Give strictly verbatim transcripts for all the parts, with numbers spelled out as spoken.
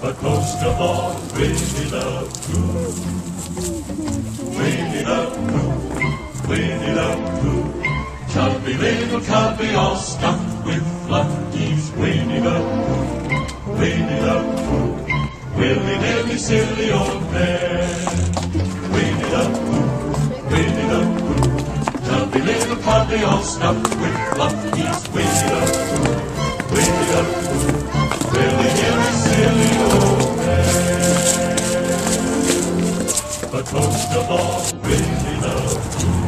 but most of all, Winnie the Pooh. Winnie the Pooh, Winnie the Pooh. Chubby little cubby all stuffed with fluff. He's Winnie the Pooh, Winnie the Pooh. Willy-nilly, silly old bear. Winnie the Pooh, Winnie the Pooh. Chubby little cubby all stuffed with fluff. He's Winnie the Pooh, Winnie the Pooh. Willy-nilly, silly old bear. But most of all, Winnie the Pooh.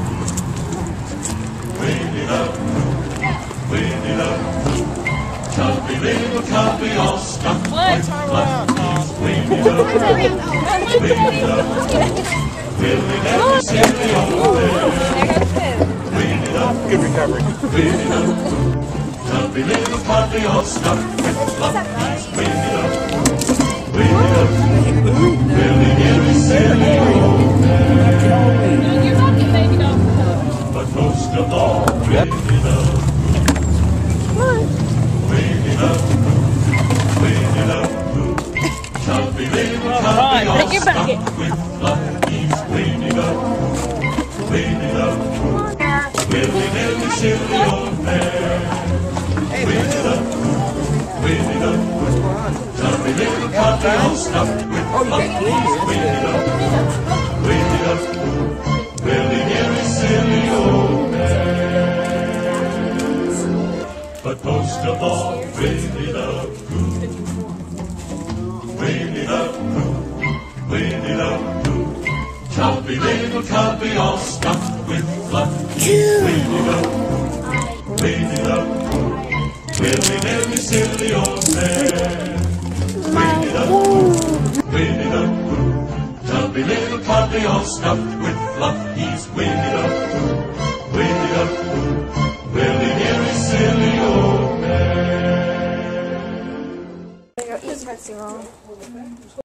Winnie the Pooh, Winnie the Pooh. Chubby little cubby all stuffed with fluff. He's Winnie the Pooh, Winnie the Pooh. Willy-nilly, silly old bear. Winnie the Pooh, good recovery. Winnie the Pooh. Chubby little cubby all stuffed with fluff. He's Winnie the Pooh, Winnie the Pooh. Willy-nilly, silly old bear. You're not getting baby dog. But most of all, Winnie the Pooh, Winnie the Pooh, Winnie the Pooh. Chubby little cubby all stuffed with fluff. He's Winnie the Pooh, Winnie the Pooh. Willy-nilly, silly old bear. Winnie the Pooh, Winnie the Pooh. Chubby little cubby all stuffed with fluff. He's Winnie the Pooh, Winnie the Pooh. Willy-nilly, silly old bear. But most of all, Winnie the Pooh, Winnie the Pooh, Winnie the Pooh. Chubby little cubby all stuffed with fluff. Winnie the Pooh, Winnie the Pooh. Willy-nilly, silly old bear. Winnie the Pooh, Winnie the Pooh. Chubby little cubby all stuffed with fluff. He's Winnie the Pooh, Winnie the Pooh. Willy-nilly, silly old bear. He's wrong.